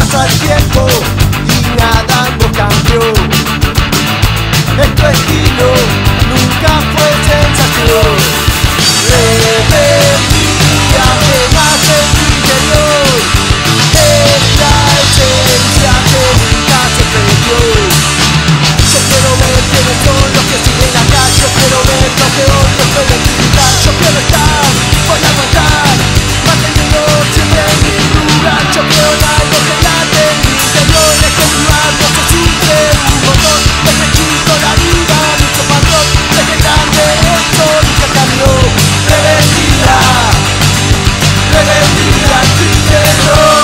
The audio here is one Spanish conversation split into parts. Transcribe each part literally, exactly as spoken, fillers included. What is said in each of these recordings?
pasa el tiempo y nada no cambió. En tu estilo nunca fue sensación. Rebeldía que nace en tu interior, es la esencia que nunca se perdió. Yo quiero ver quiénes son los que siguen acá. Yo quiero ver lo que otros pueden criticar. Yo quiero estar, voy a aguantar, manteniendo siempre mi lugar. Yo quiero dar lo que late en mi interior. Es continuar, no se sufre un motor. Desde chico la vida, mucho patrón. Desde grande esto nunca cambió. Rebeldía, rebeldía en tu interior.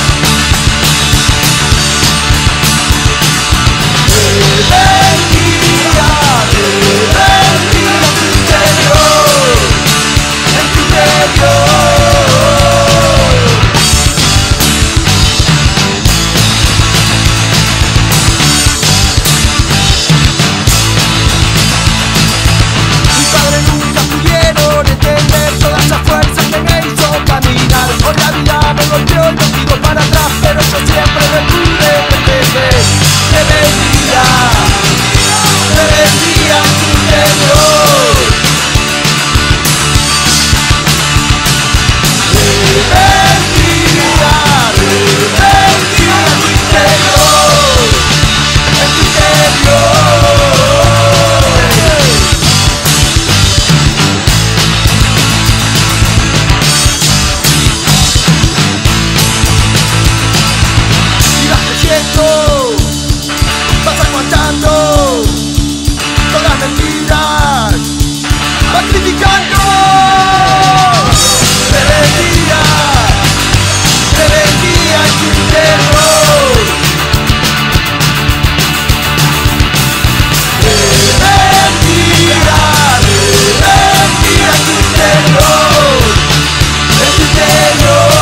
Rebeldía, rebeldía en tu interior, en tu interior. Mis padres nunca pudieron entender toda esa fuerza que me hizo caminar. Hoy la vida me golpeó y me tiró para atrás, pero yo siempre me pude defender. Rebeldía, rebeldía en tu interior. Rebeldía, rebeldía en tu interior, en tu interior. Y vas creciendo, vas aguantando todas mentiras, vas criticando. Rebeldía, rebeldía en tu interior. Rebeldía, rebeldía en tu interior, en tu interior.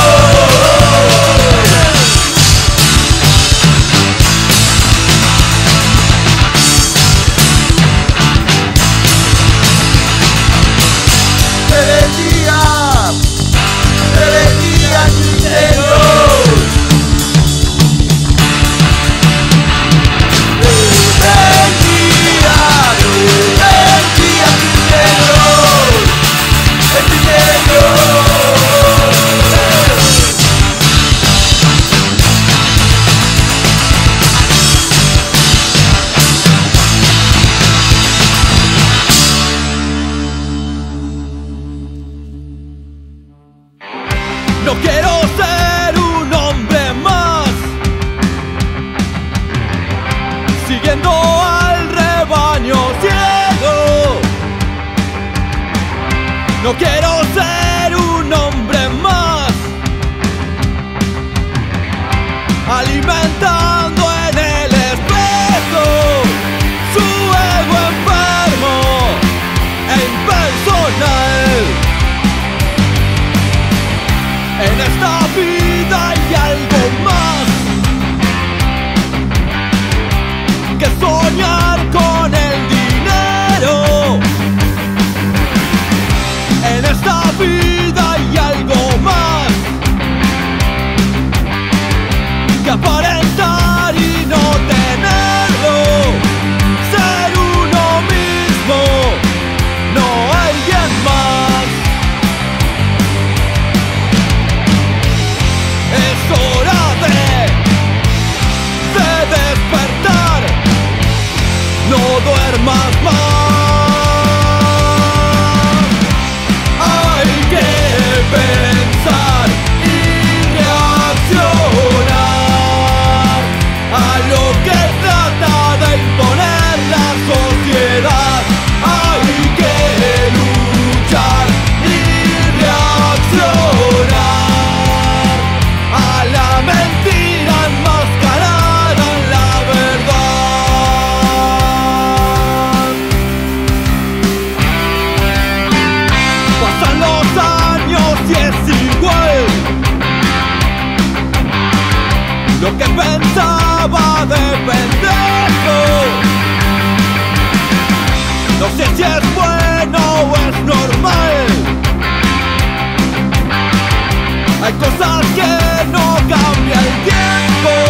Rebeldía, rebeldía en tu interior. Rebeldía, rebeldía en tu interior, en tu interior. No quiero ser un hombre más, siguiendo al rebaño ciego. No quiero ser un hombre más, alimentando en el espejo su ego enfermo e impersonal. En esta vida hay algo más que soñar con el dinero. En esta vida hay algo más que aparentar y no tenerlo. Ser uno mismo, no alguien más. Es hora de, de despertar, no duermas más. Hay que pensar y reaccionar a lo que trata de imponer la sociedad. Hay que luchar y reaccionar a la mentira enmascarada en la verdad. Pasan los años y es igual. Lo que pensaba de pendejo, no sé si es bueno o es normal. Hay cosas que no cambia el tiempo.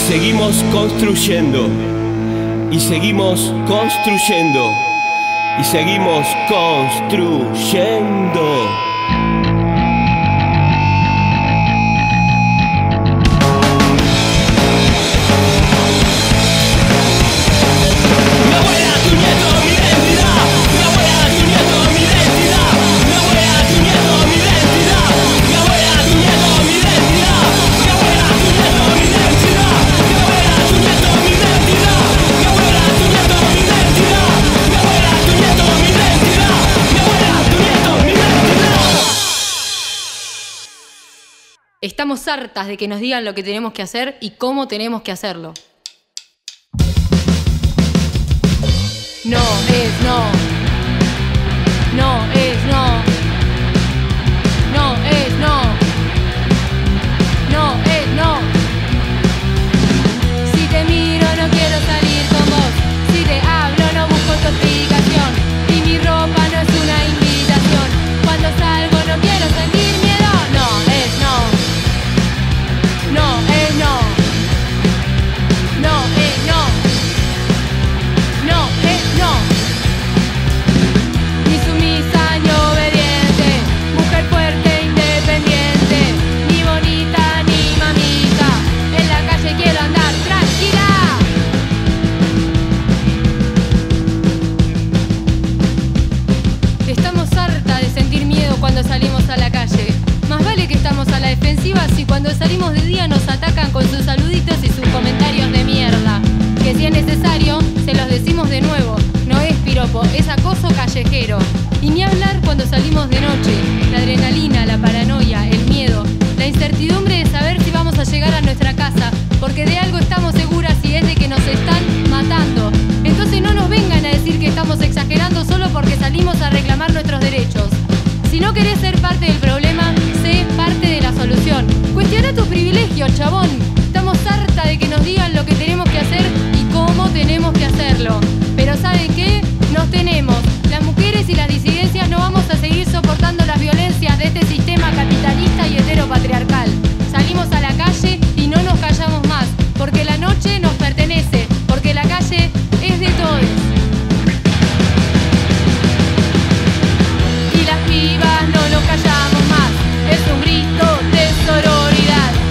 seguimos construyendo, y seguimos construyendo, y seguimos construyendo. Estamos hartas de que nos digan lo que tenemos que hacer y cómo tenemos que hacerlo. No es no. No es no. No es no. No es no. Si te miro no quiero salir con vos. Si te hablo no busco tu explicación. Y mi ropa no es una invitación. Cuando salgo no quiero sentir miedo. No es no. No es no. No es no. No es no. Ni sumisa ni obediente, mujer fuerte e independiente, ni bonita ni mamita, en la calle quiero andar tranquila. Estamos harta de sentir miedo cuando salimos a la calle. Más vale que estamos a la defensiva si cuando salimos de día nos atacan con sus saluditos y sus comentarios de mierda. Que si es necesario, se los decimos de nuevo. No es piropo, es acoso callejero. Y ni hablar cuando salimos de noche. La adrenalina, la paranoia, el miedo, la incertidumbre de saber si vamos a llegar a nuestra casa, porque de algo estamos seguras y es de que nos están matando. Entonces no nos vengan a decir que estamos exagerando solo porque salimos a reclamar nuestros derechos. Si no querés ser parte del problema, sé parte de la solución. Cuestiona tus privilegios, chabón. Estamos harta de que nos digan lo que tenemos que hacer y cómo tenemos que hacerlo. Pero ¿saben qué? Nos tenemos. Las mujeres y las disidencias no vamos a seguir soportando las violencias de este sistema capitalista y heteropatriarcal. Salimos a la calle y no nos callamos más, porque la noche nos pertenece, porque la calle es de todos. Y las pibas no nos callamos más, es un grito de sororidad.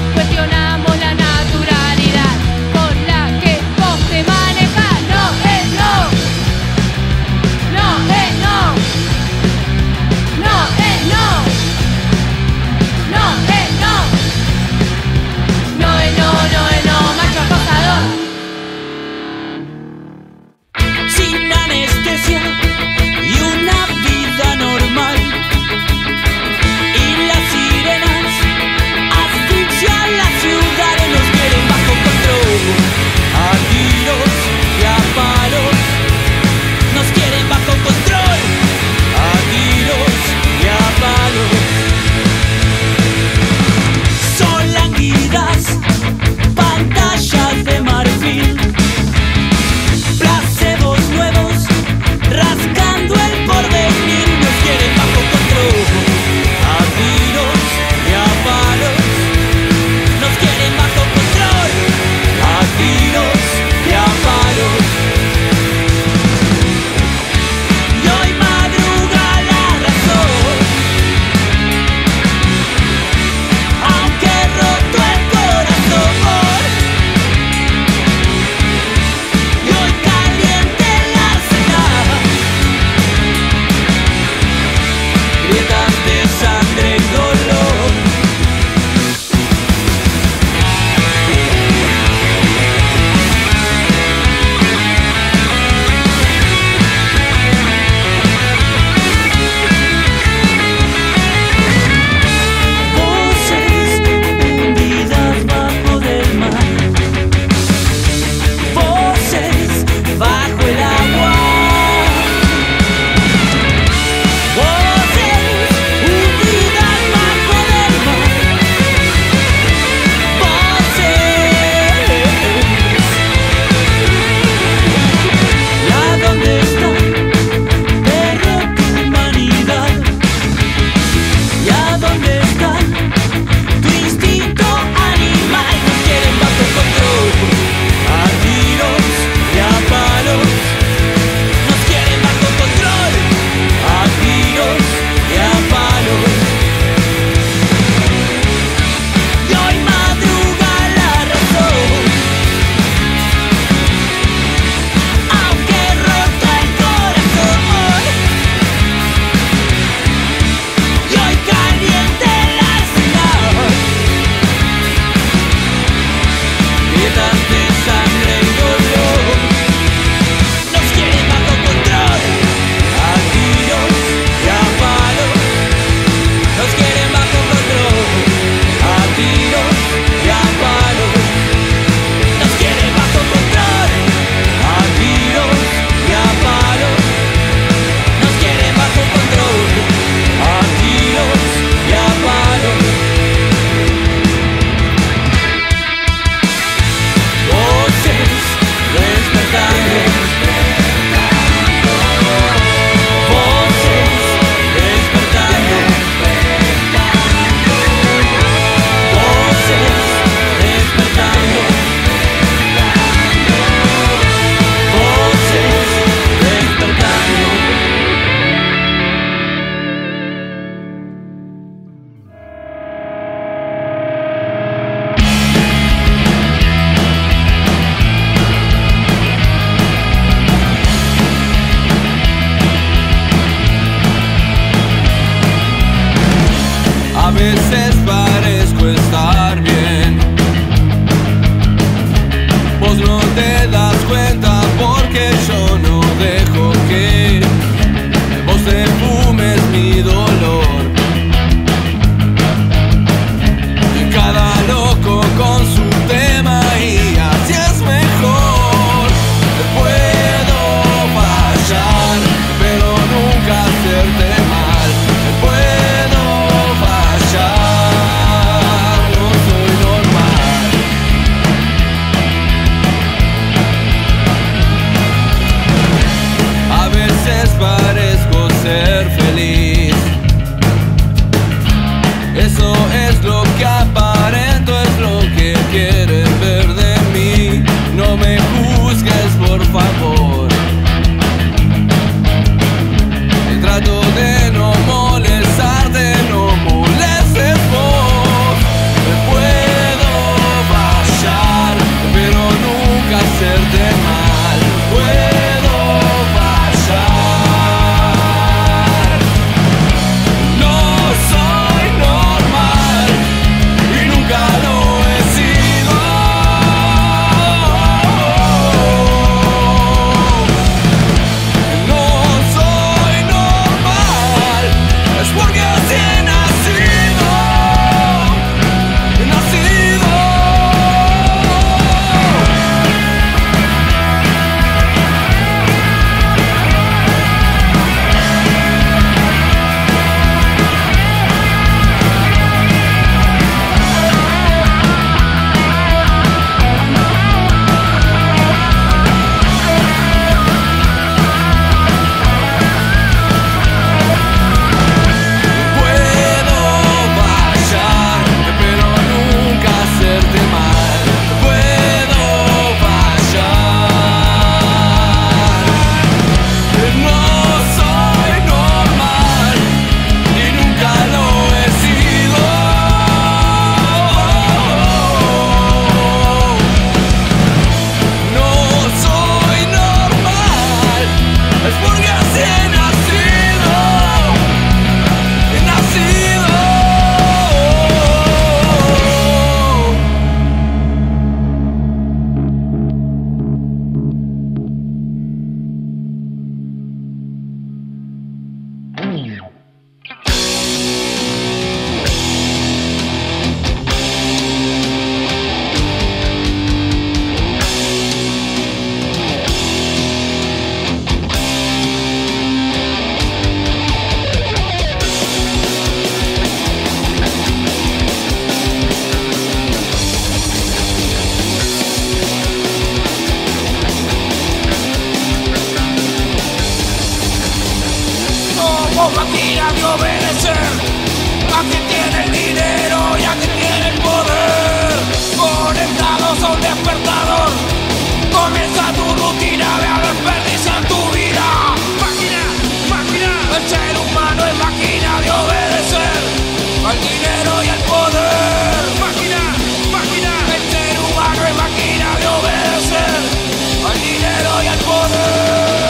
a quien tiene el dinero y a quien tiene el poder. Conectados a un despertador, comienza tu rutina de desperdiciar tu vida. Máquina, máquina, el ser humano es máquina de obedecer al dinero y al poder. Máquina, máquina, el ser humano es máquina de obedecer al dinero y al poder.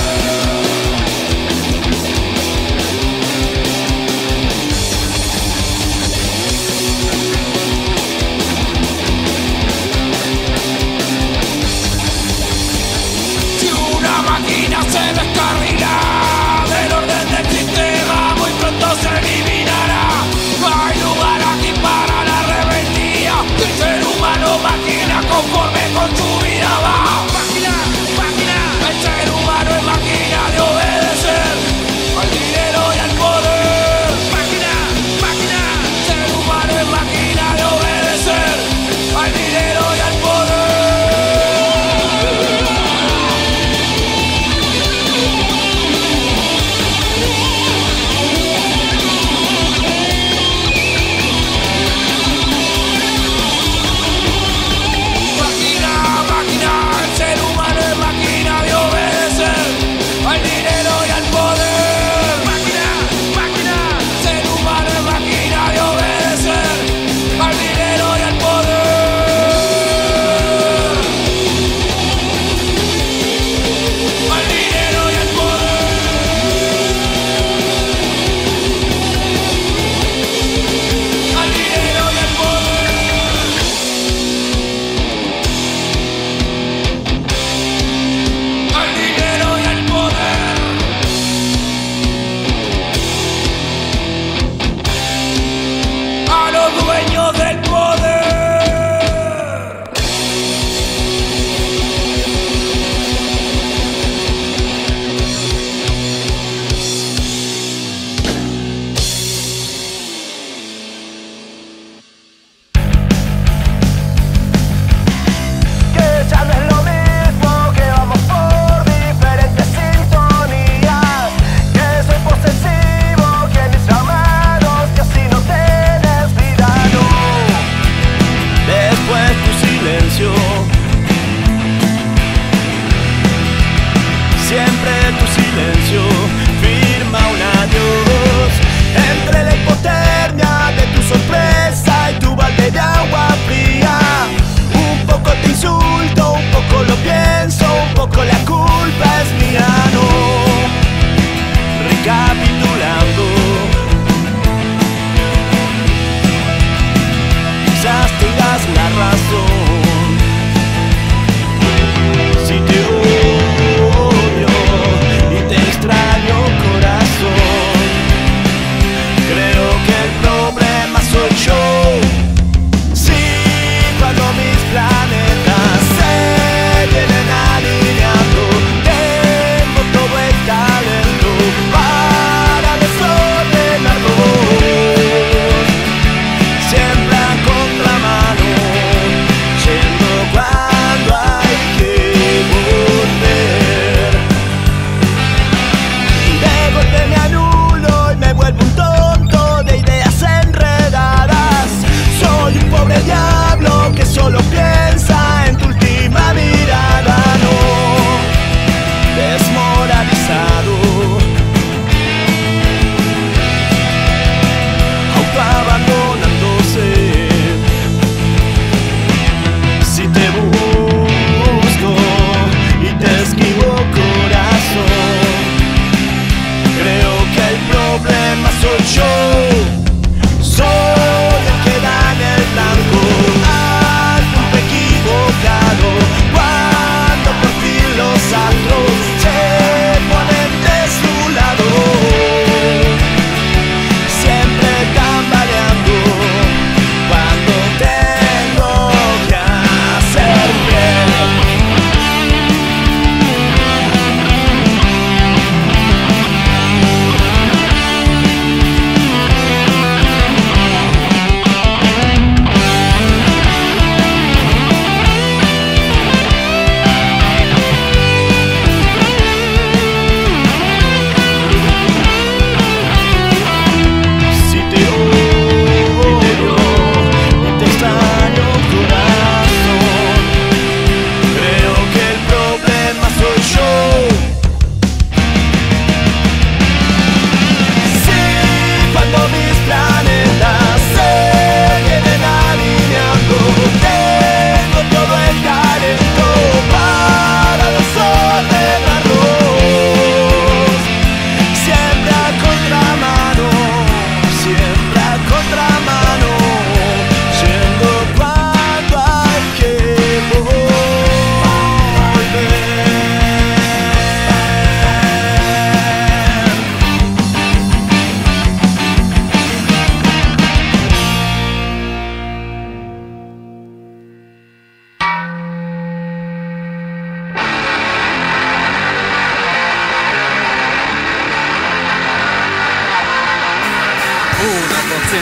Si una máquina se descarrila del orden del sistema, muy pronto se eliminará. No hay lugar aquí para la rebeldía. El ser humano máquina conforme con su vida va. Máquina, máquina, el ser humano es máquina de obedecer al dinero y al poder. Máquina, máquina, el ser humano es máquina de obedecer al dinero y al poder. Máquina, máquina, el ser humano es máquina de obedecer al dinero y al poder. Máquina, máquina, el ser humano es máquina de obedecer al dinero y al poder. Al dinero y al poder. Al dinero y al poder. Al dinero y al poder. A los dueños del poder. Que ya no es lo mismo, que vamos por diferentes sintonías. Que soy posesivo, que mis llamados, que así no tenés vida, no. Después tu silencio, siempre tu silencio firma un adiós. Entre la hipotermia de tu sorpresa y tu balde de agua fría, un poco te insulto, un poco lo pienso, un poco la culpa es mía, no. Recapitulando, quizás tengas la razón. Si te odio y te extraño, corazón, creo que el problema soy yo. Si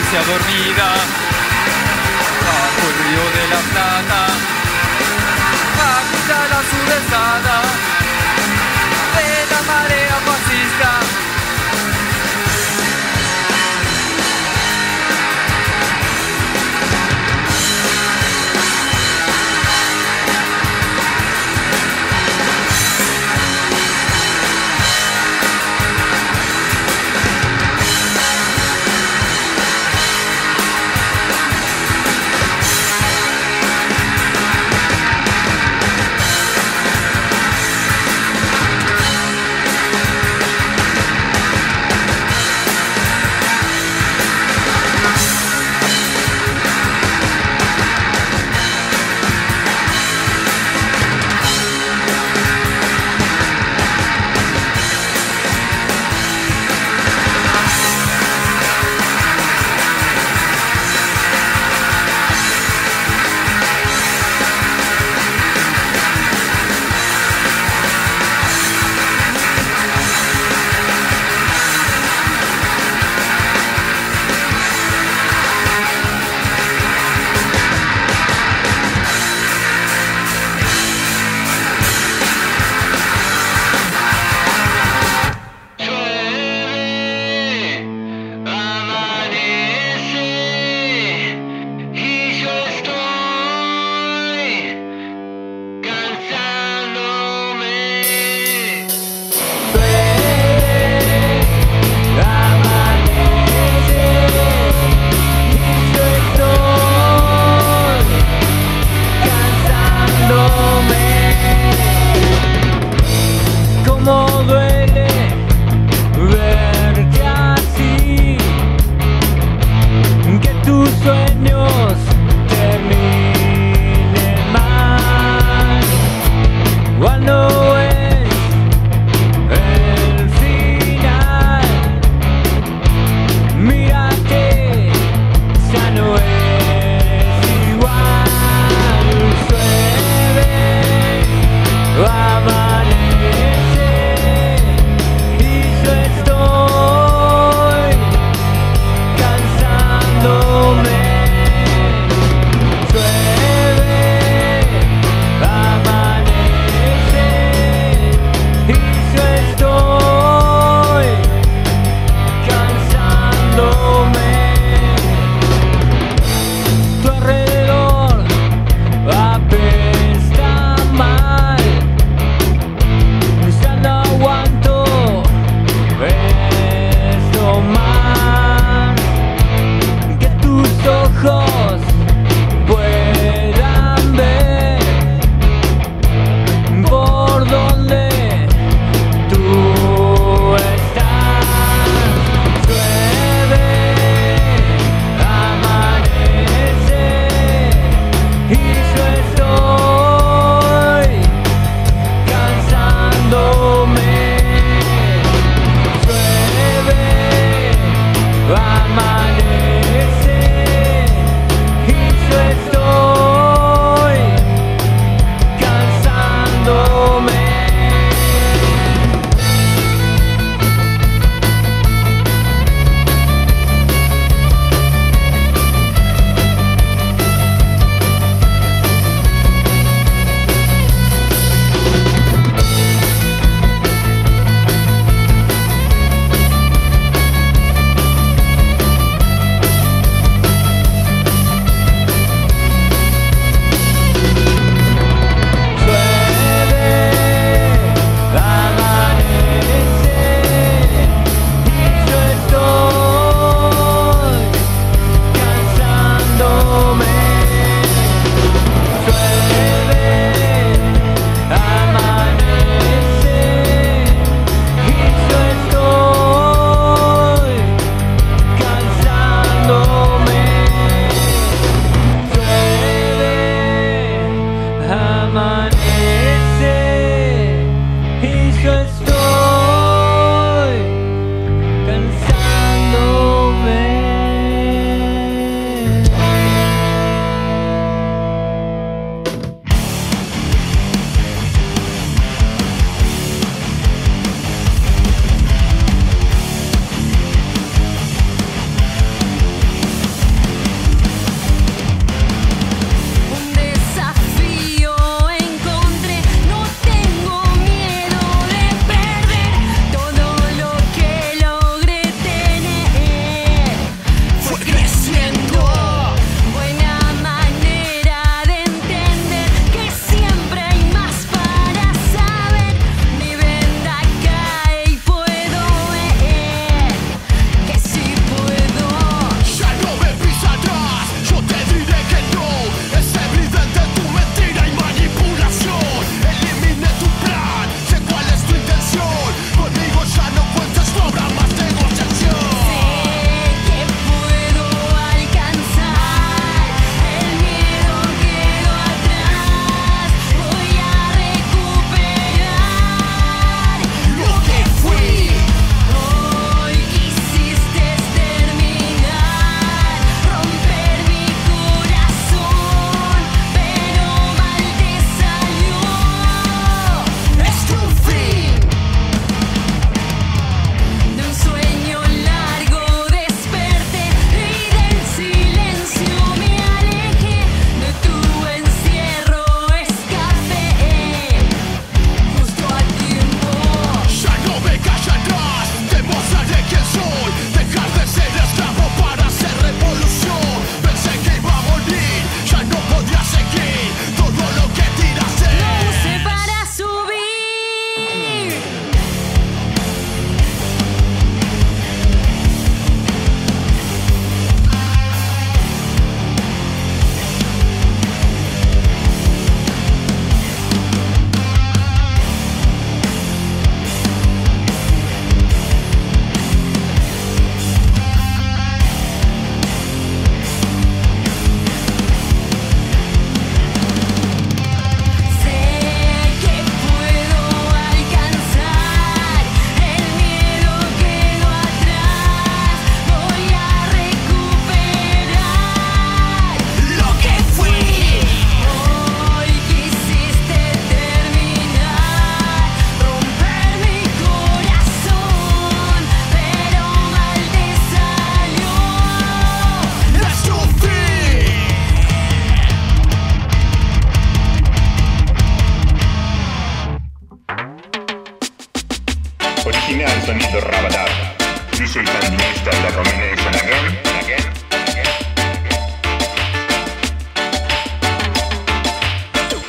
Francia dormida, bajo el río de la Plata, agita la sudestada de la marea fascista.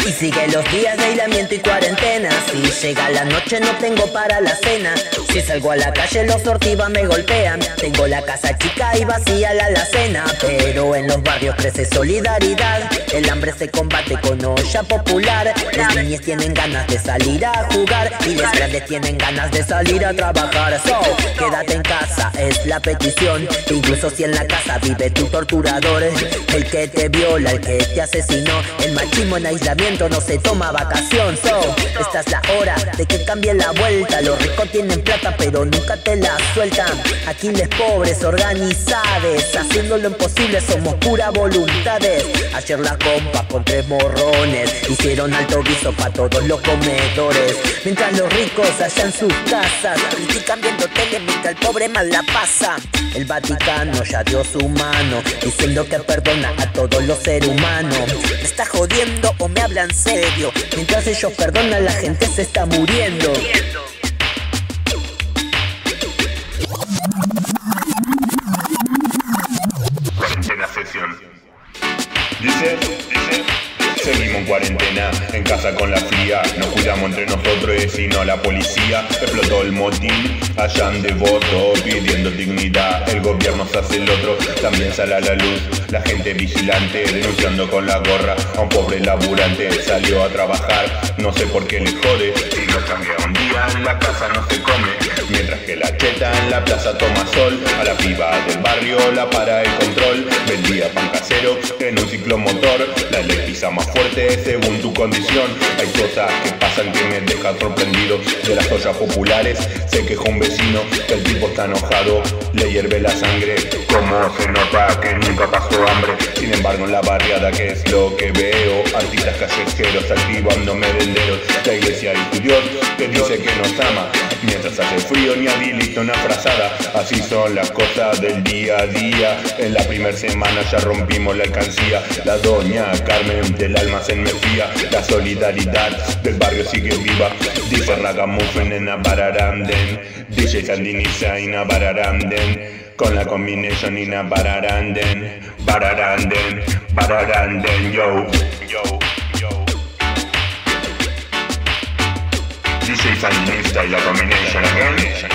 Y sigue los días de aislamiento y cuarentena. Si llega la noche no tengo para la cena. Si salgo a la calle los sortivas me golpean. Tengo la casa chica y vacía la alacena. Pero en los barrios crece solidaridad. El hambre se combate con olla popular. Las niñas tienen ganas de salir a jugar y los grandes tienen ganas de salir a trabajar. So, quédate en casa es la petición. Incluso si en la casa vive tu torturador, el que te viola, el que te asesinó. El machismo en aislamiento no se toma vacación. So, esta es la hora de que cambie la vuelta. Los ricos tienen plata pero nunca te la sueltan. Aquí les pobres organizades, haciendo lo imposible, somos pura voluntades. Ayer las compas con tres morrones hicieron alto guiso pa' todos los comedores. Mientras los ricos allá en sus casas critican viendo tele mientras el pobre mal la pasa. El Vaticano ya dio su mano diciendo que perdona a todos los seres humanos. ¿Me está jodiendo o me hablan serio? Mientras ellos perdonan la gente se está muriendo. Cuarentena sesión. Dice, dice, seguimos en cuarentena, en casa con la fría. Nos cuidamos entre nosotros y si no la policía. Explotó el motín, allá en Devoto, pidiendo dignidad. El gobierno se hace el otro, también sale a la luz. La gente vigilante, denunciando con la gorra. A un pobre laburante, salió a trabajar. No sé por qué le jode, si no cambia un día en la casa no se come. Mientras que la cheta en la plaza toma sol. A la piba del barrio la para el control. Vendía pan casero en un ciclomotor. La electriza más fuerte según tu condición. Hay cosas que pasan que me dejan sorprendido. De las ollas populares se quejó un vecino que el tipo está enojado, le hierve la sangre. Como se nota que nunca pasó hambre. Sin embargo en la barriada que es lo que veo, artistas callejeros activando merenderos. La iglesia dice Dios que dice que nos ama, mientras hace frío ni habilita una frazada. Así son las cosas del día a día. En la primer semana ya rompimos la alcancía. La doña Carmen del almacén me fía. La solidaridad del barrio sigue viva. Dice Ragamuffin en Abararanden, D J Sandiniza en Abararanden. Con la combination in Abararanden, Bararanden, Bararanden, yo, yo, yo. D J Sandinista y la combination again.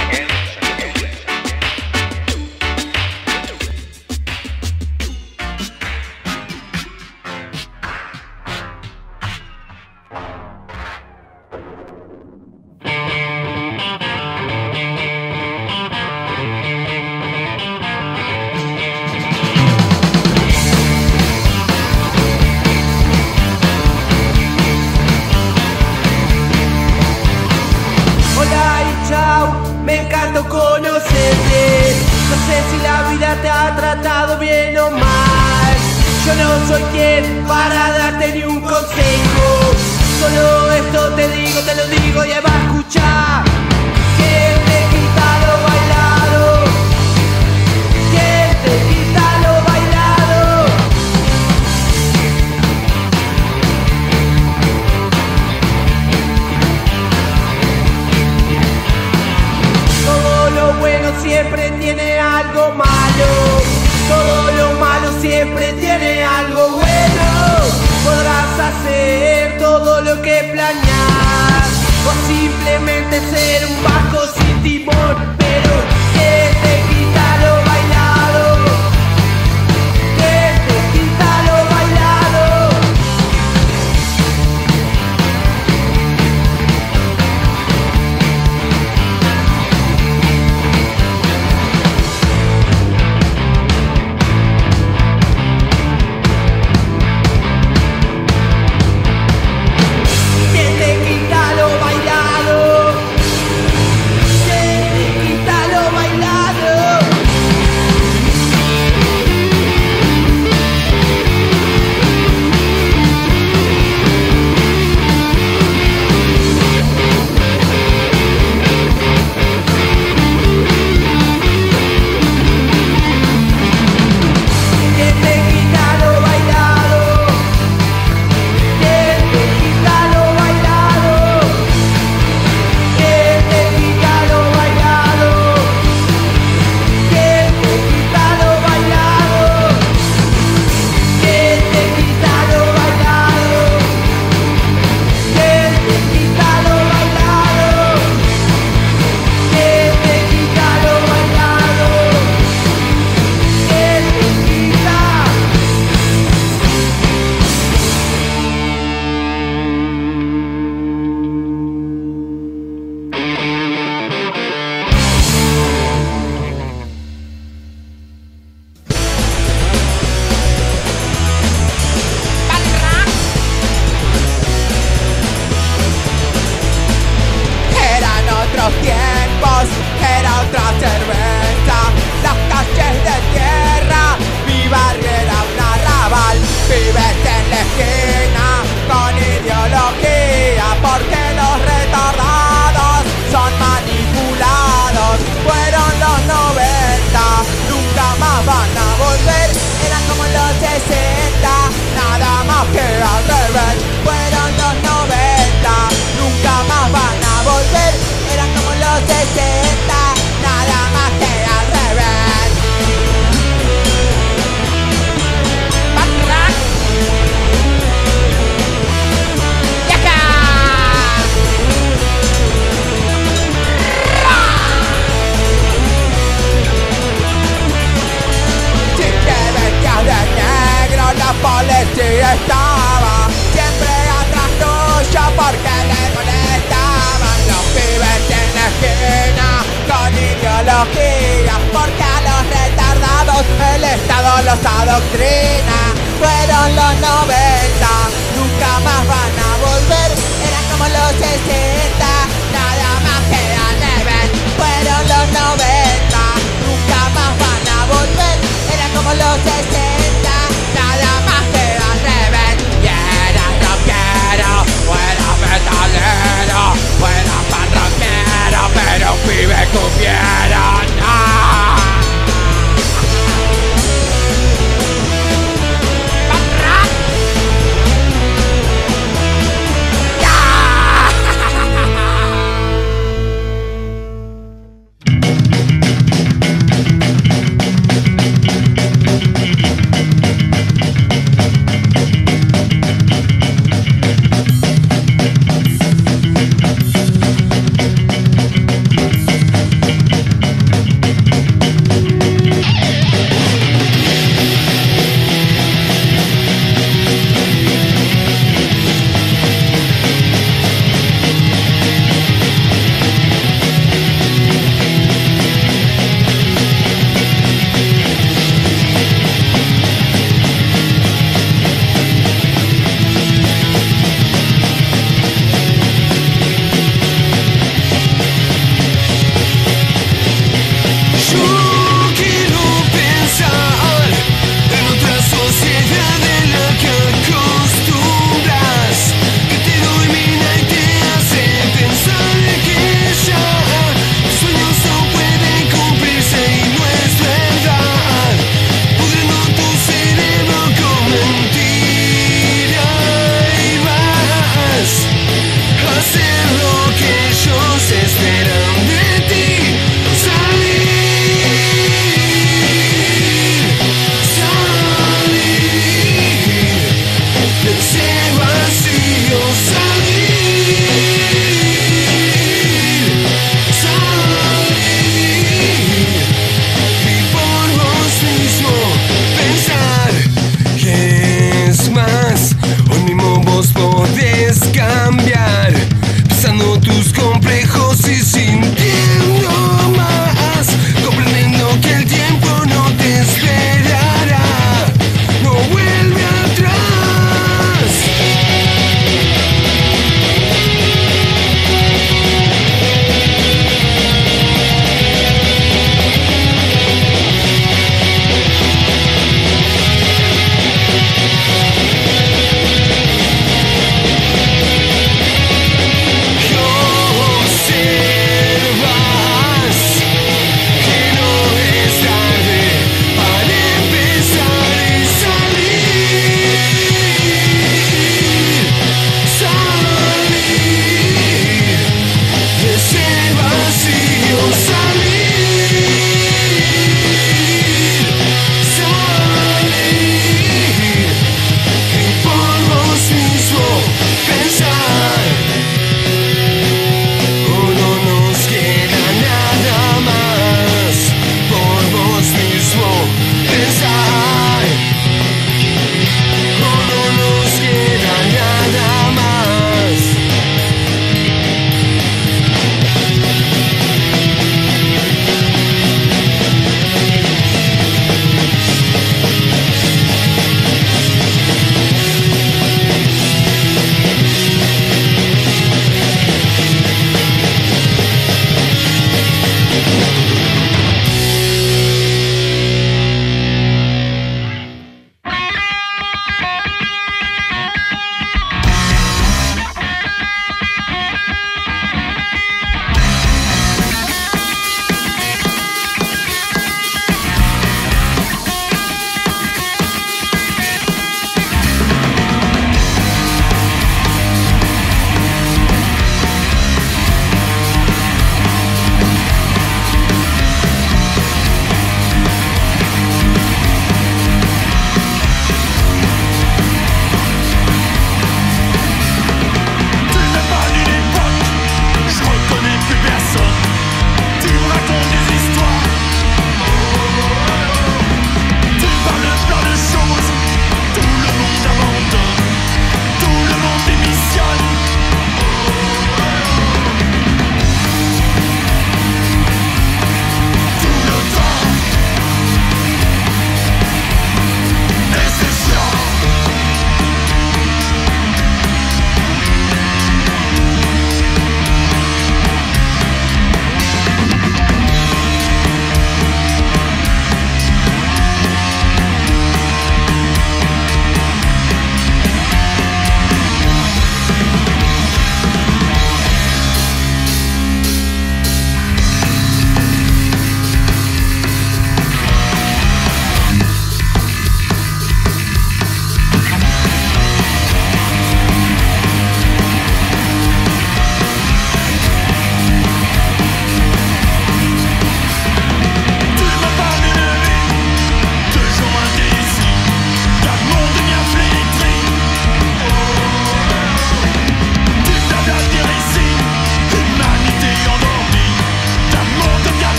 Yo no soy quien para darte ni un consejo. Solo esto te digo, te lo digo y va a escuchar. ¿Quién te quita lo bailado? ¿Quién te quita lo bailado? Todo lo bueno siempre tiene algo malo. Todo lo malo siempre tiene algo bueno. Podrás hacer todo lo que planeas o simplemente ser un barco sin timón. Pero ¿qué te quita lo bailado? ¿Qué te quita lo bailado? ¿Qué te quita lo bailado? Estado los adoctrina. Fueron los noventa, nunca más van a volver. Eran como los sesenta, nada más que al revés. Fueron los noventa, nunca más van a volver. Eran como los sesenta, nada más que al revés. Y eras rockero, o eras metalero, o eras pan rockero, pero un pibe cumbiero, no.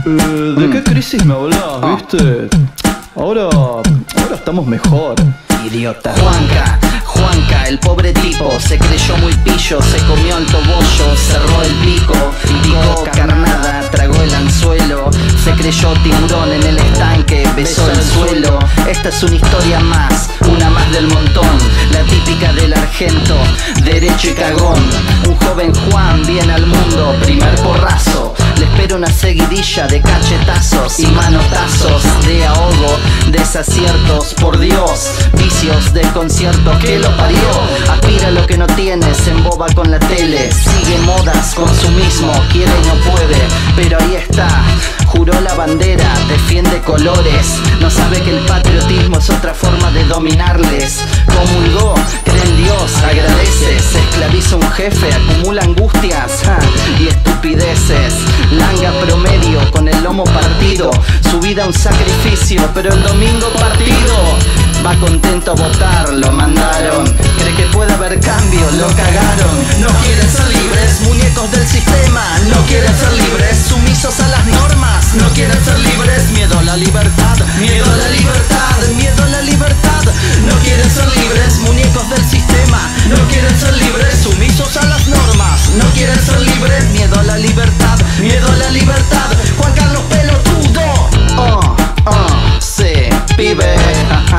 Eh, ¿De qué crisis me hablas, viste? Ahora, ahora estamos mejor. Idiota. Juanca, Juanca, el pobre tipo, se creyó muy pillo, se comió el tobollo, cerró el pico, picó carnada, tragó el anzuelo, se creyó tiburón en el estanque, besó el suelo. Esta es una historia más, una más del montón, la típica del argento, derecho y cagón. Un joven Juan viene al mundo, primer porrazo, le espera una seguidilla de cachetazos y manotazos, de ahogo, desaciertos, por Dios, vicios, desconciertos que lo parió. Aspira lo que no tiene, se emboba con la tele, sigue modas, consumismo, quiere y no puede, pero ahí está, juró la bandera, defiende colores, no sabe que el patriotismo es otra forma de dominarles. Comulgó, cree en Dios, agradece, se esclaviza un jefe, acumula angustias ja, y estupideces. Langa promedio con el lomo partido, su vida un sacrificio, pero el domingo partido. Va contento a votar, lo mandaron, cree que puede haber cambio, lo cagaron. No quieren ser libres, muñecos del sistema, no quieren ser libres, sumisos a las normas, no quieren ser libres, miedo a la libertad, miedo a la libertad, miedo a la libertad. No quieren ser libres, muñecos del sistema, no quieren ser libres, sumisos a las normas, no quieren ser libres, miedo a la libertad, miedo a la libertad. Juan Carlos pelotudo, oh, oh, sí, pibe, ajá.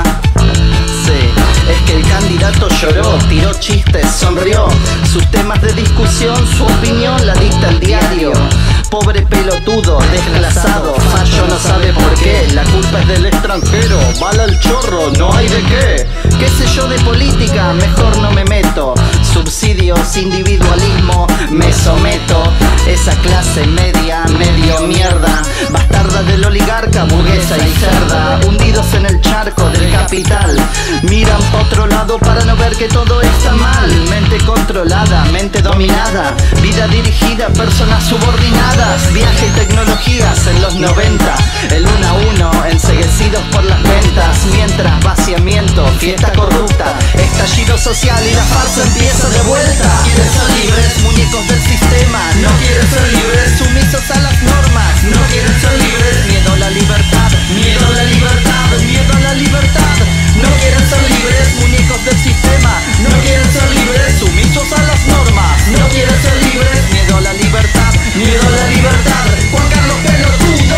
Es que el candidato lloró, tiró chistes, sonrió. Sus temas de discusión, su opinión la dicta el diario. Pobre pelotudo, desplazado, fallo no sabe por qué. La culpa es del extranjero, bala el chorro, no hay de qué. ¿Qué sé yo de política? Mejor no me meto. Subsidios, individualismo, me someto. Esa clase media, medio mierda, bastarda del oligarca, burguesa y cerda, hundidos en el charco del capital, miran pa' otro lado para no ver que todo está mal. Mente controlada, mente dominada, vida dirigida a personas subordinadas, viaje y tecnologías en los noventa, el uno a uno, enceguecidos por las ventas, mientras vaciamiento, fiesta corrupta, estallido social y la farsa empieza de vuelta. Quieren ser libres, muñecos del sistema, no quieren ser libres, sumisos a las normas, no quieren ser libres, miedo a la libertad, miedo a la libertad, miedo a la libertad. No quieren ser libres, muñecos del sistema, no quieren ser libres, sumisos a las normas, no quieren ser libres, miedo a la libertad, miedo a la libertad. Juan Carlos pelotudo.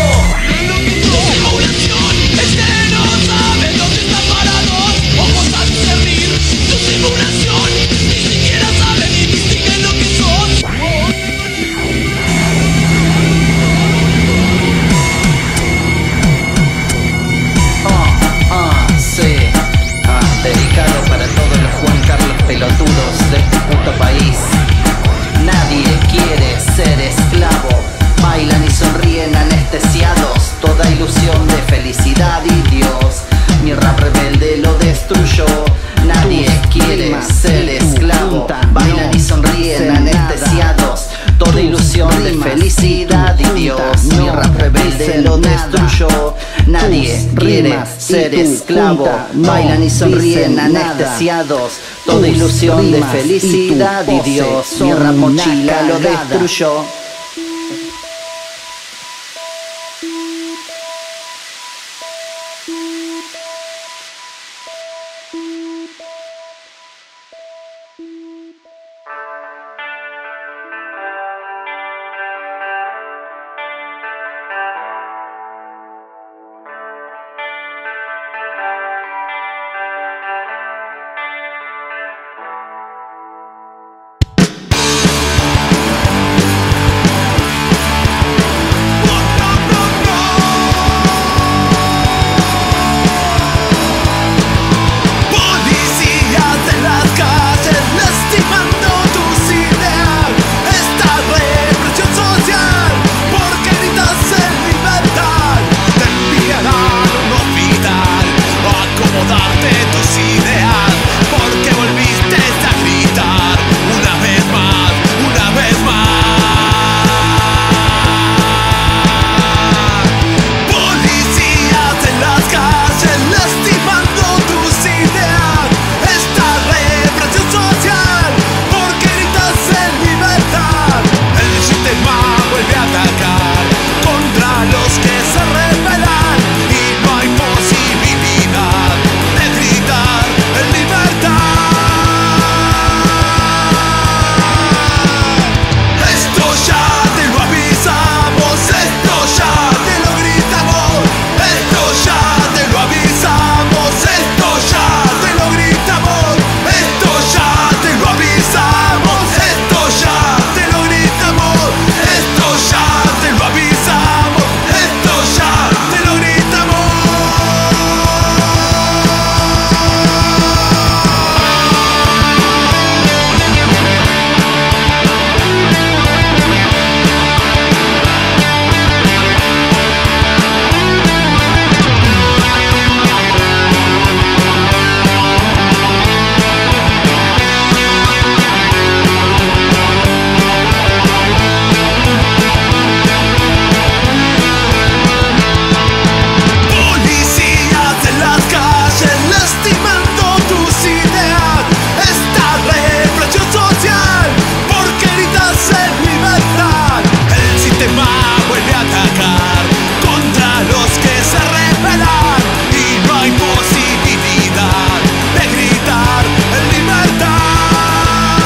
Es que no saben dónde están parados, ojos al servir su simulación, ni siquiera saben ni distinguen lo que son. Oh, oh, sí, ah, dedicado para todos los Juan Carlos pelotudos de este puto país. Nadie quiere ser esclavo, bailan y sonríen anestesiados, toda ilusión de felicidad y Dios, mi rap rebelde lo destruyó. Nadie quiere ser esclavo, bailan y sonríen anestesiados, toda ilusión de felicidad y Dios, mi rap rebelde lo destruyó. Nadie quiere ser esclavo, bailan y sonríen anestesiados, toda ilusión de felicidad y Dios, mi rap mochila lo destruyó. los que se rebelan y no hay posibilidad de gritar en libertad. Esto ya te lo avisamos, esto ya te lo gritamos, esto ya te lo avisamos, esto ya te lo gritamos, esto ya te lo avisamos, esto ya te lo gritamos, esto ya te lo avisamos, esto ya te lo gritamos. Policías en las calles lastimando tus ideas. Esta represión social porque gritas en libertad. El sistema vuelve a atacar contra los que se rebelan y no hay posibilidad de gritar en libertad.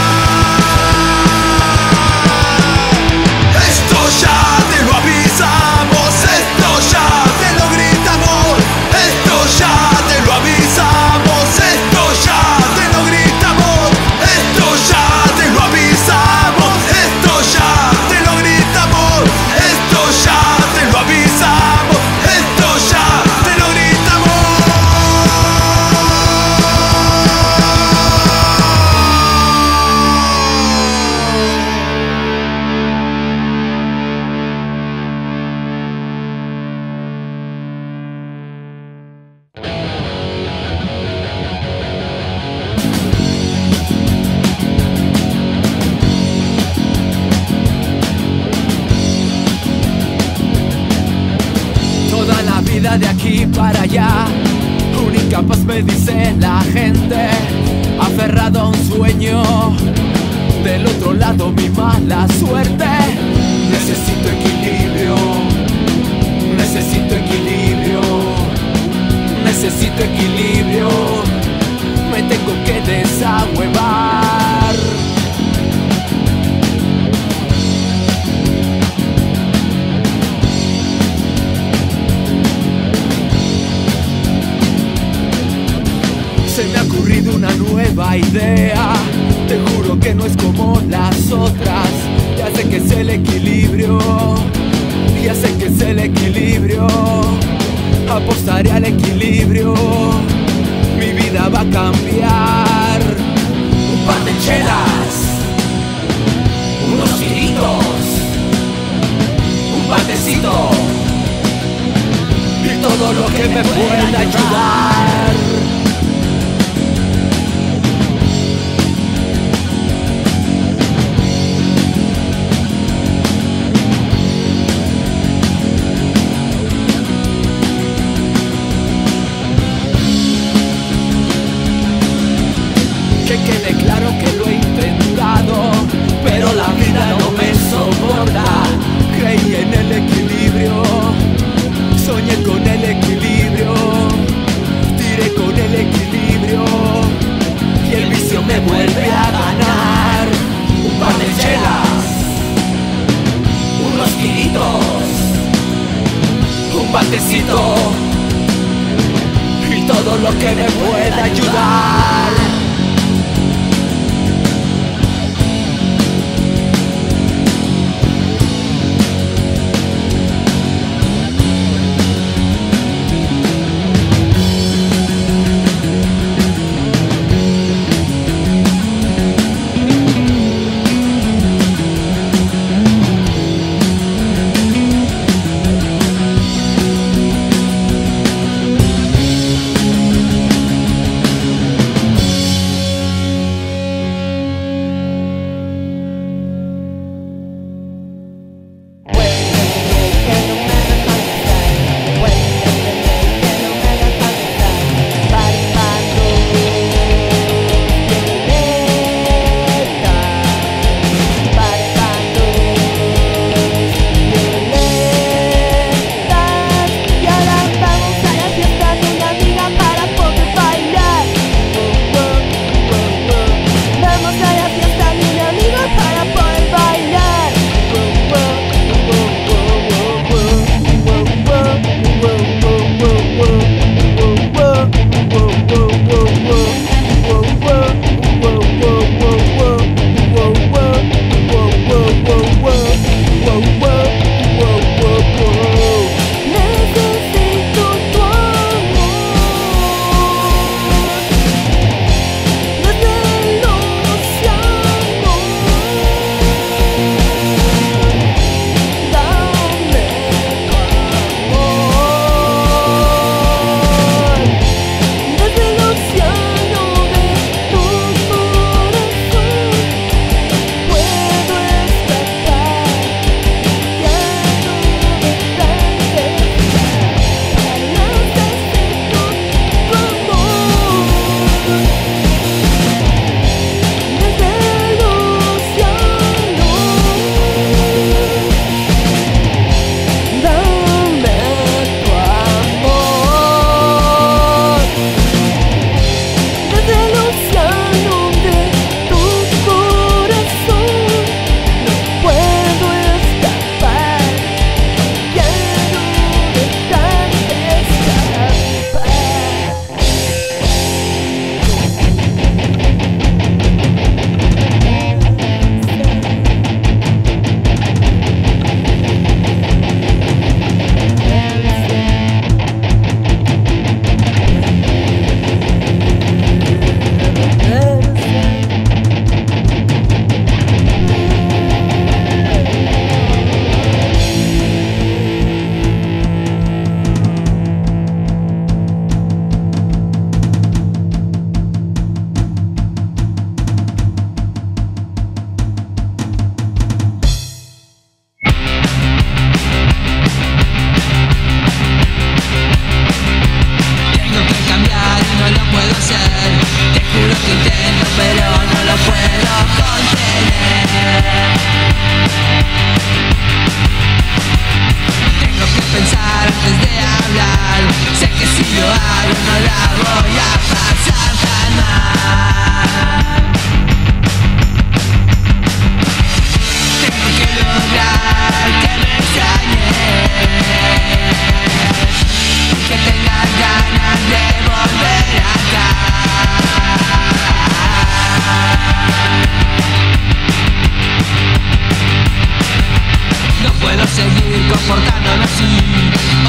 Esto ya te lo avisamos, esto ya te lo gritamos, esto ya te lo avisamos, esto ya te lo gritamos, esto ya te lo avisamos, esto ya te lo gritamos, esto ya te lo avisamos, esto ya te lo gritamos. Toda la vida de aquí para allá, un incapaz me dice la gente, aferrado a un sueño, del otro lado mi mala suerte. Necesito equilibrio, necesito equilibrio, necesito equilibrio, me tengo que desahuevar. Se me ha ocurrido una nueva idea, te juro que no es como las otras. Ya sé que es el equilibrio, ya sé que es el equilibrio. Apostaré al equilibrio, mi vida va a cambiar. Un par de chelas, unos tiritos, un patecito y todo lo que me pueda ayudar. Que quede claro que lo he intentado, pero la vida no me soporta. Creí en el equilibrio, soñé con el equilibrio, tiré con el equilibrio y el vicio me vuelve a ganar. Un par de chelas, unos tiritos, un batecito y todo lo que me pueda ayudar.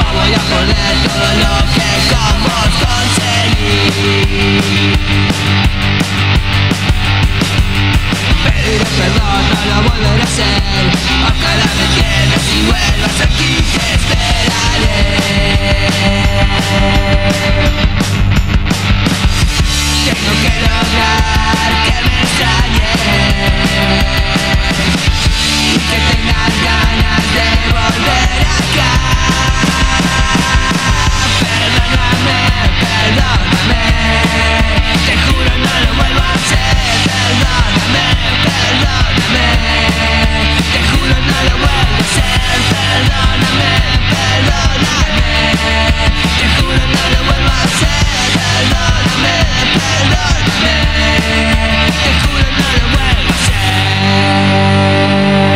voy a poner todo lo que con vos conseguí. Pediré perdón, no lo volveré a hacer. Ojalá me entiendas y vuelvas aquí, te esperaré. Tengo que lograr que me extrañes y que tengas ganas de volver acá. Perdóname, perdóname, te juro no lo vuelvo a hacer. Perdóname, perdóname, te juro no lo vuelvo a hacer. Perdóname, perdóname, te juro no lo vuelvo a hacer. Perdóname, perdóname, te juro no lo vuelvo a hacer.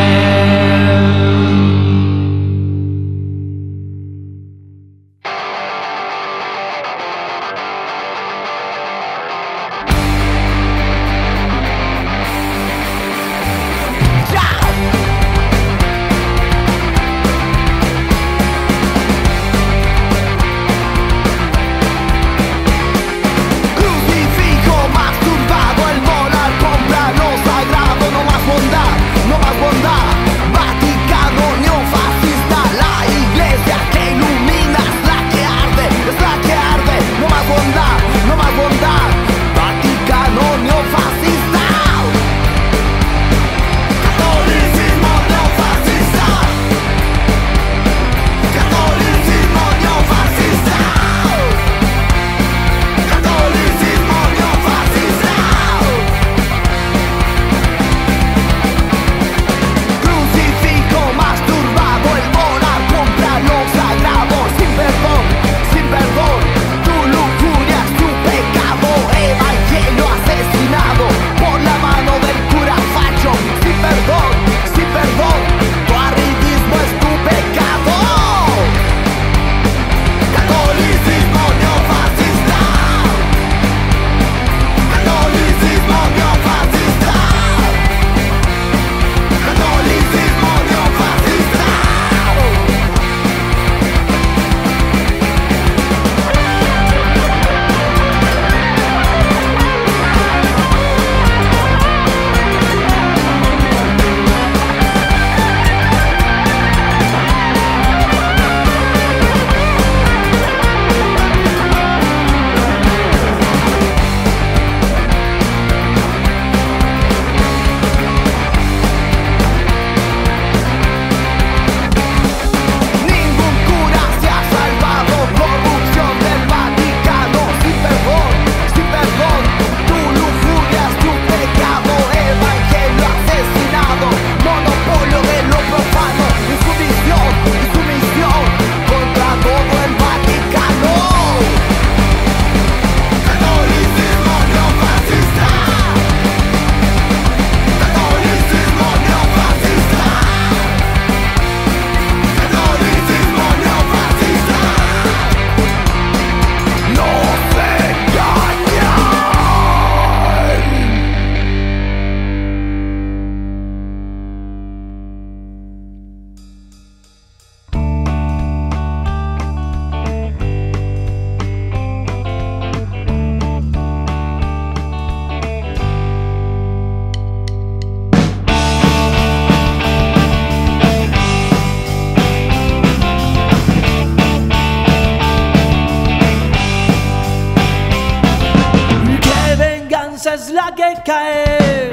Es la que cae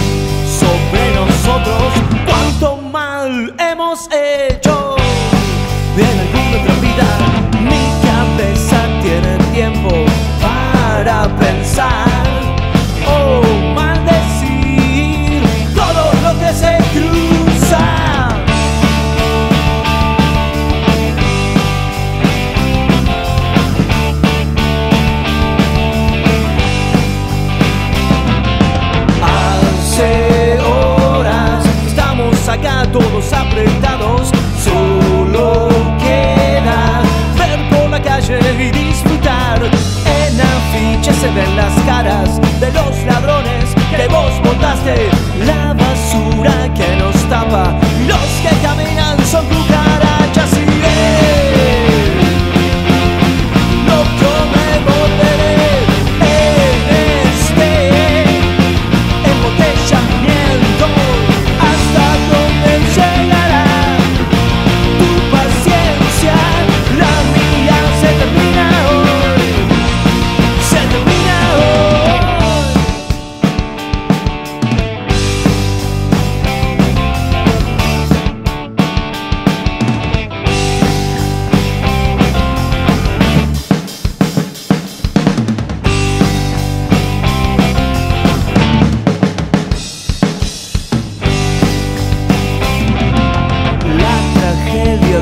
sobre nosotros. Cuánto mal hemos hecho. En alguna otra vida mi cabeza tiene tiempo para pensar o maldecir todo lo que se cruza.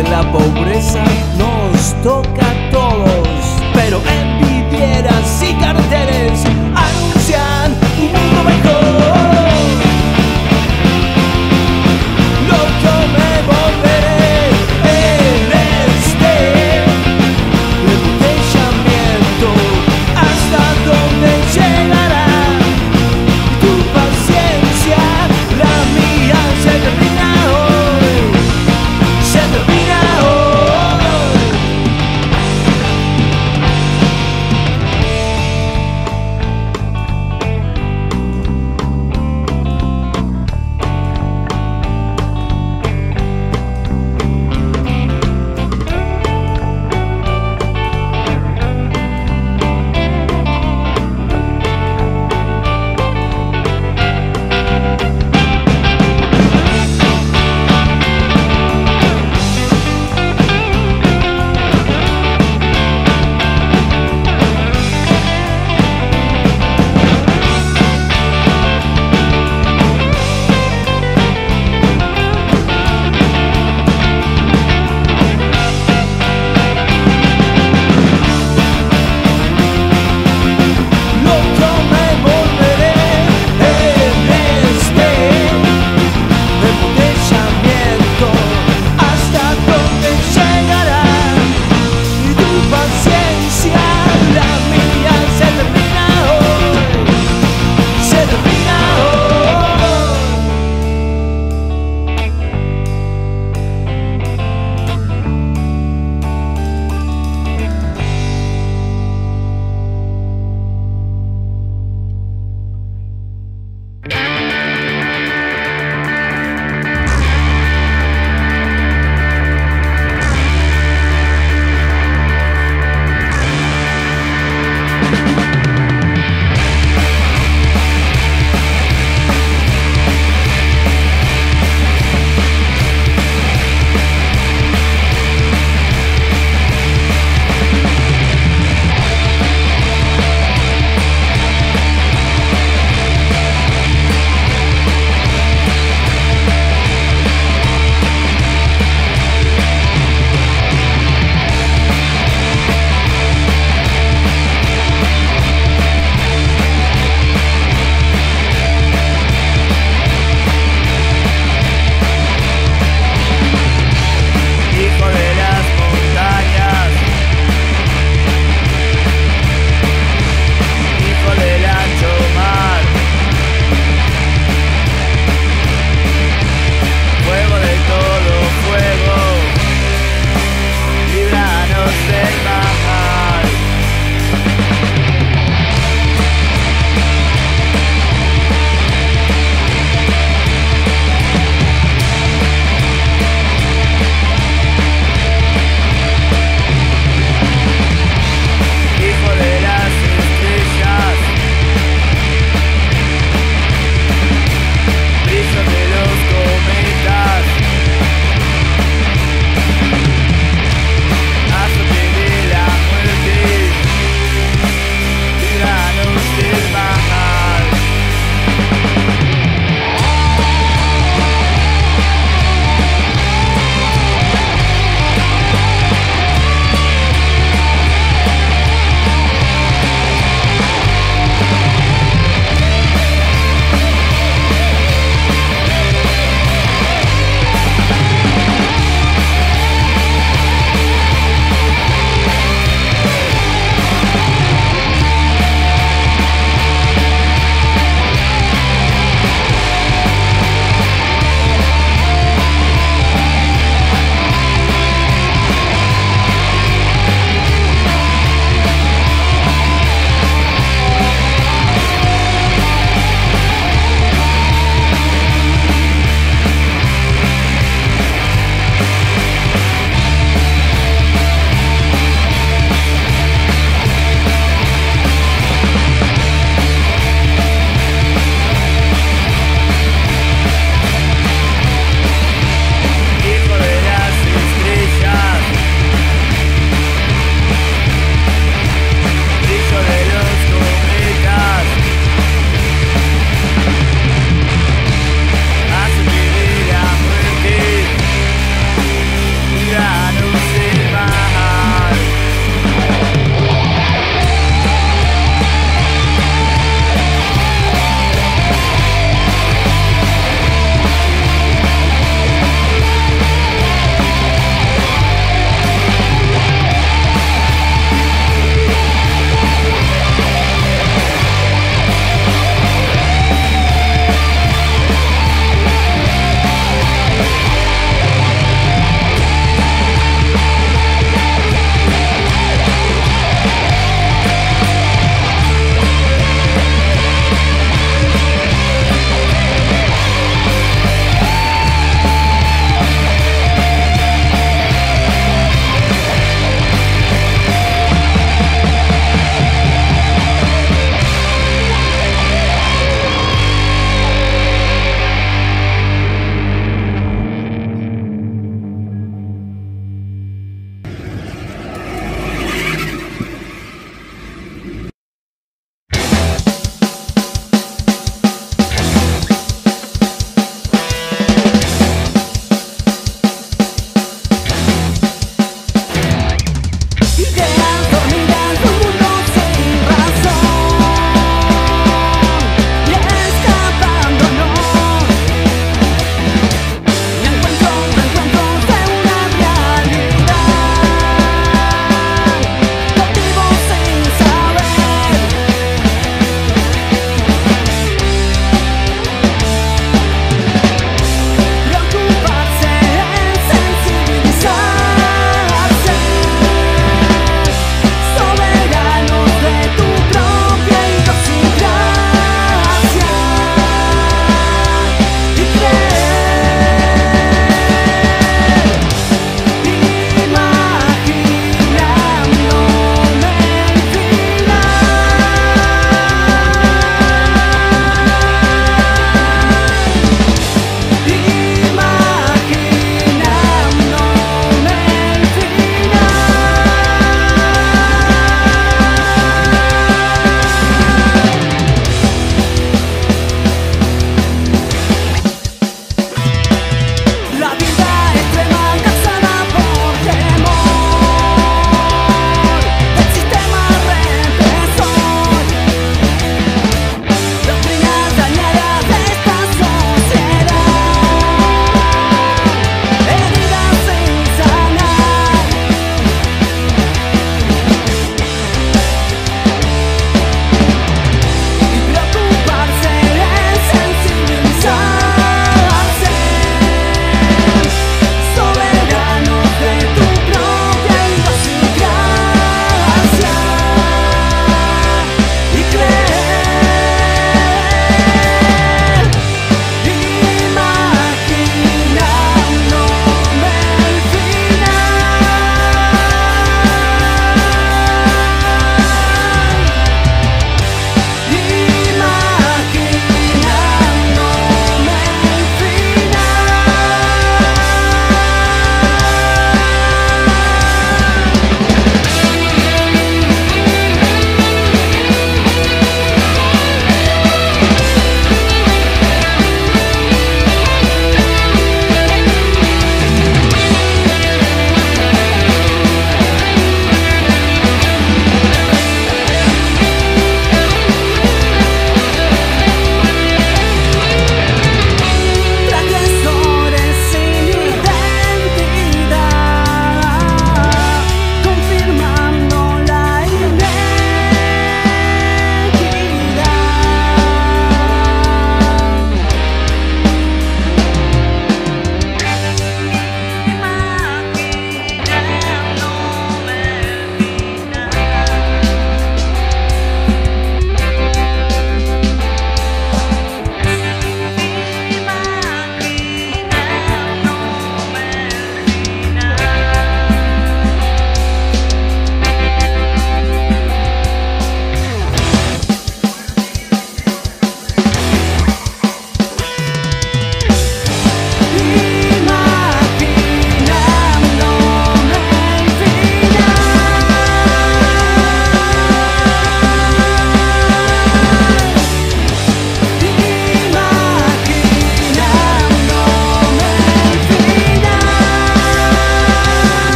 de la pobreza nos toca a todos, pero envidieras y carteles anuncian un mundo mejor. Loco me volveré en este embotellamiento, hasta donde llegará tu paciencia, la mía se termina hoy, se termina hoy.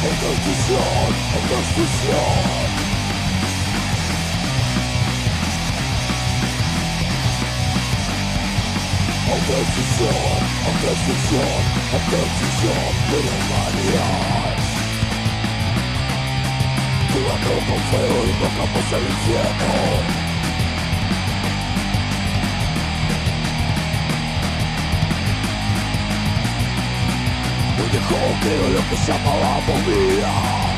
Autodestrucción, autodestrucción. Autodestrucción, autodestrucción, autodestrucción de la humanidad. Jugando con fuego y invocamos el infierno. Muy viejo creo lo que llamábamos vida.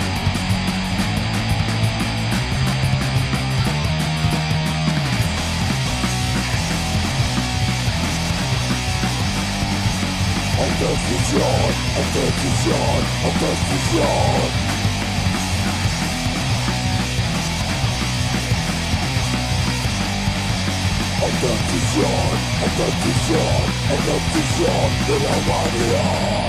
Autodestrucción, autodestrucción, autodestrucción. Autodestrucción, autodestrucción, autodestrucción de la humanidad.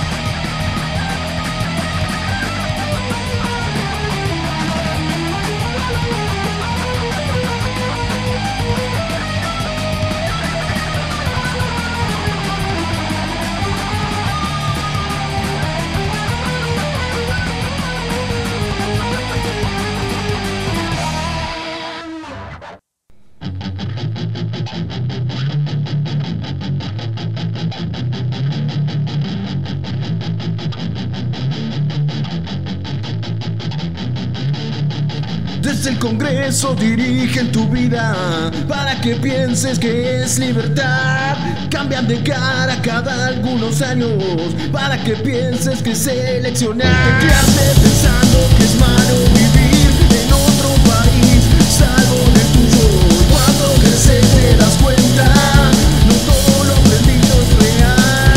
Desde el Congreso dirigen tu vida para que pienses que es libertad. Cambian de cara cada algunos años para que pienses que es seleccionar. Te quedaste pensando que es malo vivir en otro país, salvo en el tuyo. Cuando creces te das cuenta, no todo lo aprendido es real.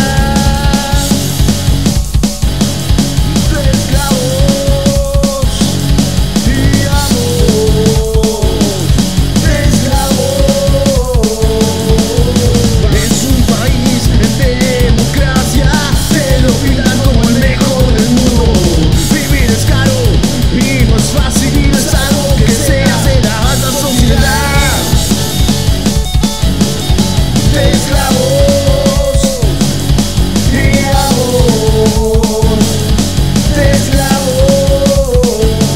De esclavos y amor, de esclavos. Es un país en democracia, te lo pidan como el mejor del mundo. Vivir es caro y no es fácil, y no es algo que seas de la alta sociedad. De esclavos y amor, de esclavos.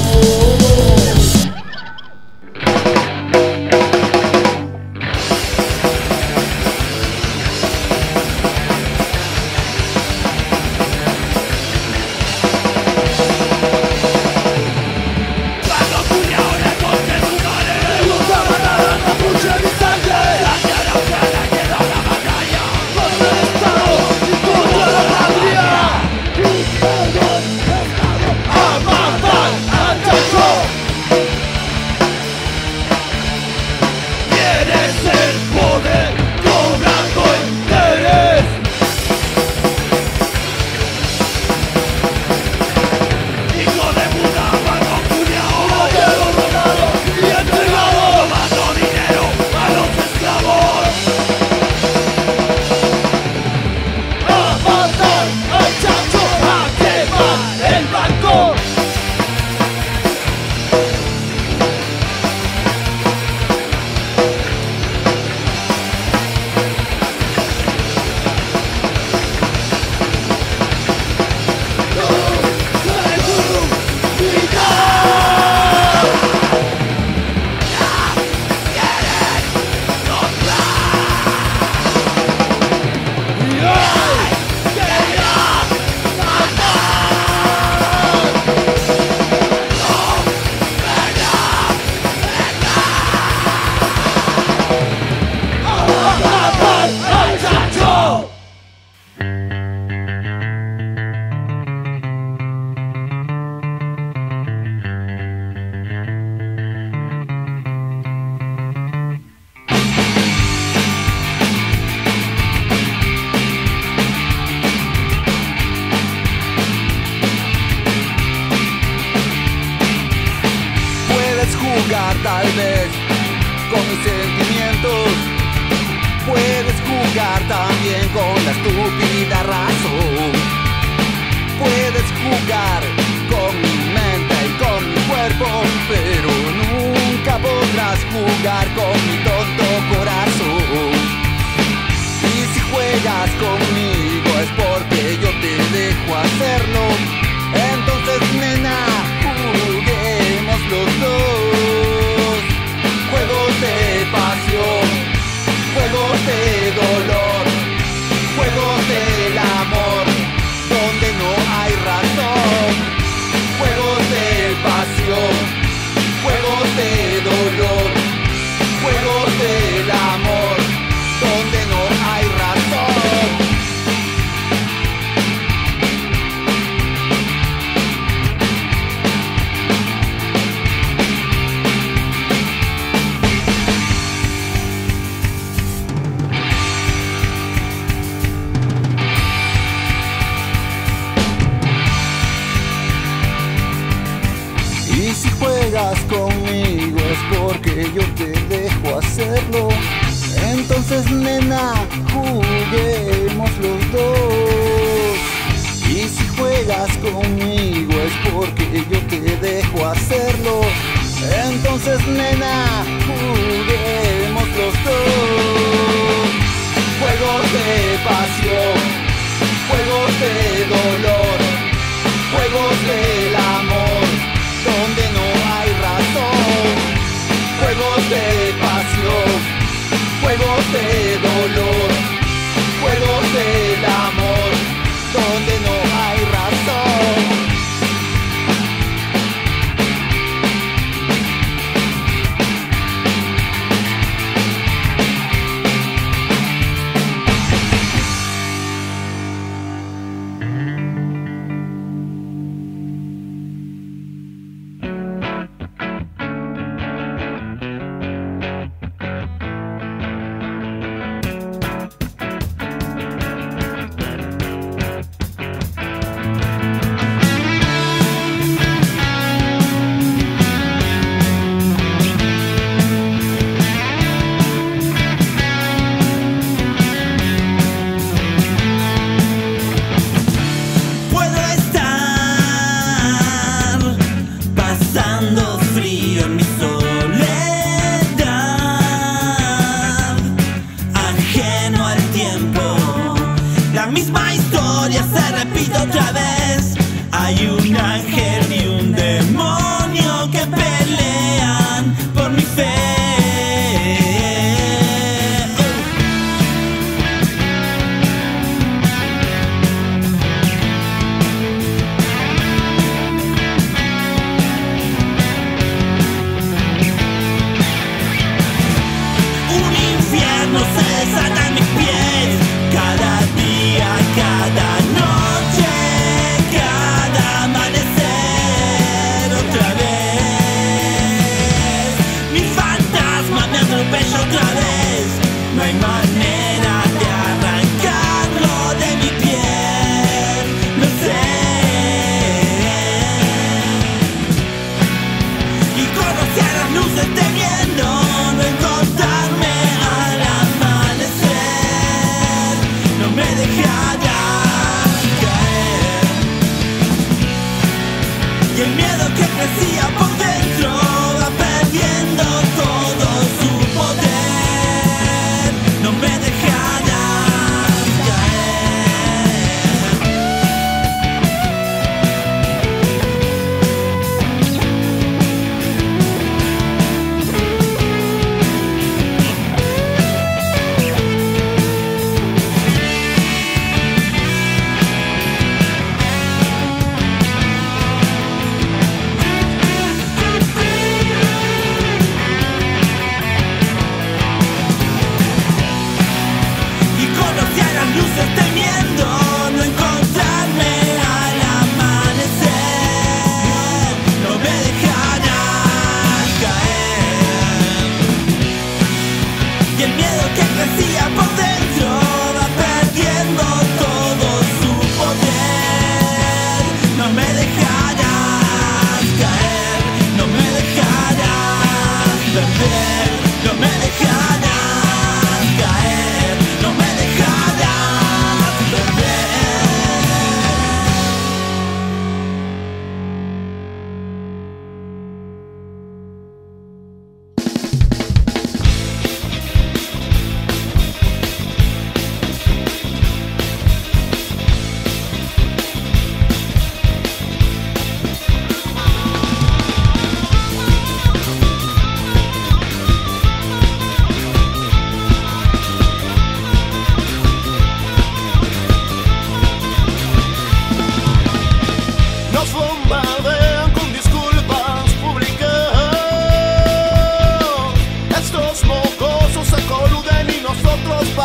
Jugar tal vez con mis sentimientos, puedes jugar también con la estúpida razón. Puedes jugar con mi mente y con mi cuerpo, pero nunca podrás jugar con mi tonto corazón. Y si juegas conmigo es porque yo te dejo hacerlo, entonces juegos de dolor, juegos del amor, donde no hay razón, juegos de pasión, juegos de dolor, juegos del amor, donde no hay razón. Y si juegas conmigo es porque yo te dejo hacerlo. Entonces, nena, juguemos los dos. Y si juegas conmigo es porque yo te dejo hacerlo. Entonces, nena, juguemos los dos. Juegos de pasión, juegos de dolor, juegos del amor, donde no hay razón, juegos de pasión, juegos de dolor, juegos del amor, donde no hay razón.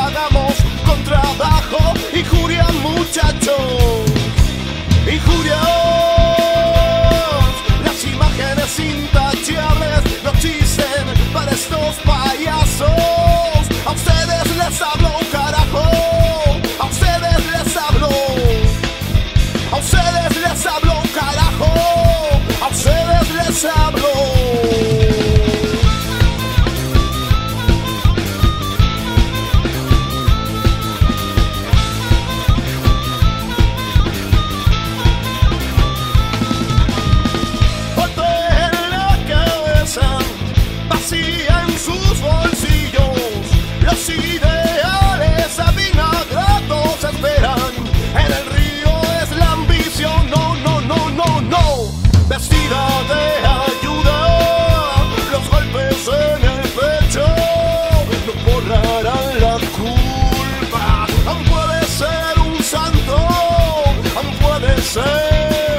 pagamos con trabajo. Injuria, muchachos, injurias. Las imágenes intachables nos dicen para estos payasos. A ustedes les hablo, carajo. A ustedes les hablo. A ustedes les hablo, carajo. A ustedes les hablo. Vacía en sus bolsillos, los ideales avinagrados esperan. En el río es la ambición, no, no, no, no, no. Vestida de ayuda, los golpes en el pecho no borrarán la culpa. Aún puede ser un santo, aún puede ser.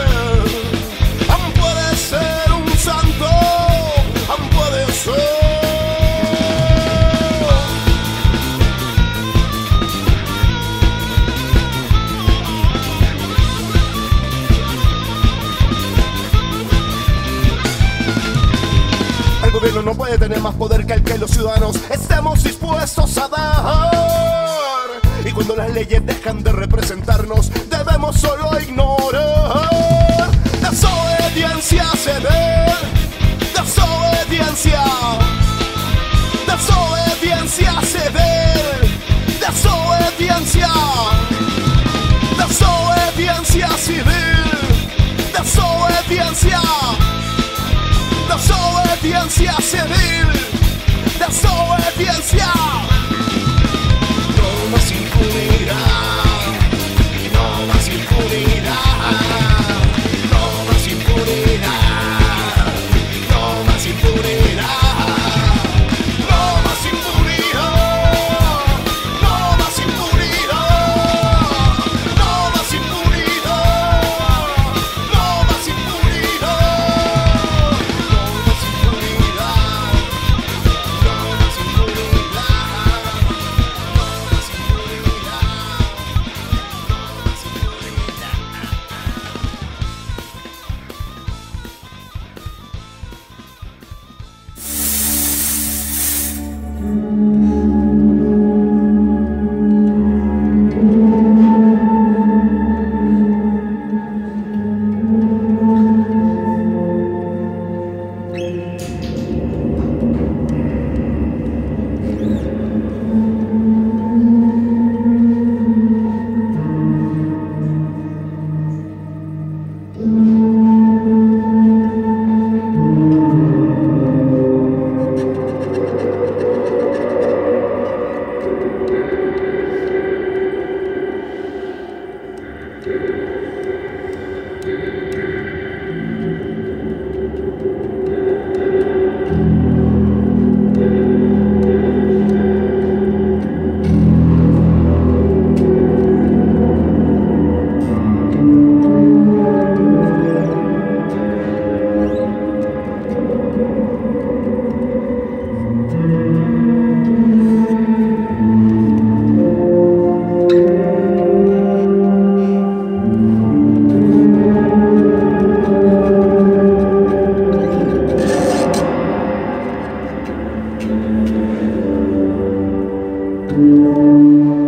El gobierno no puede tener más poder que el que los ciudadanos estemos dispuestos a dar. Y cuando las leyes dejan de representarnos, debemos solo ignorar. Desobediencia ceder, desobediencia, desobediencia ceder, desobediencia, desobediencia civil, desobediencia, desobediencia civil, desobediencia. No más impunidad, no más impunidad, no más impunidad. No más impunidad, no más impunidad, no más impunidad, no más impunidad, no más impunidad, no más impunidad, no más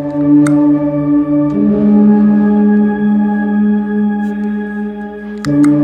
Thank you.